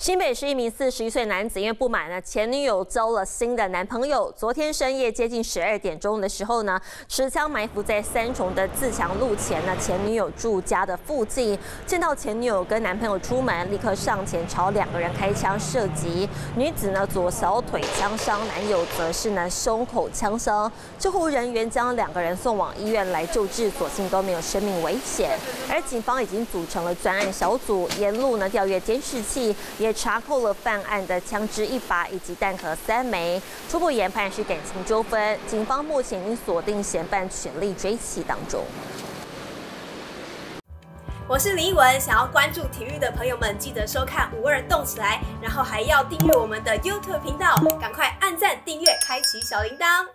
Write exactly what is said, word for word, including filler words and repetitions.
新北市一名四十一岁男子，因为不满呢前女友交了新的男朋友，昨天深夜接近十二点钟的时候呢，持枪埋伏在三重的自强路前呢前女友住家的附近，见到前女友跟男朋友出门，立刻上前朝两个人开枪射击。女子呢左小腿枪伤，男友则是呢胸口枪伤。救护人员将两个人送往医院来救治，所幸都没有生命危险。而警方已经组成了专案小组，沿路呢调阅监视器。 也查扣了犯案的枪支一把以及弹壳三枚，初步研判是感情纠纷。警方目前已经锁定嫌犯，全力追缉当中。 我是林依文，想要关注体育的朋友们，记得收看五二动起来，然后还要订阅我们的 YouTube 频道，赶快按赞、订阅、开启小铃铛。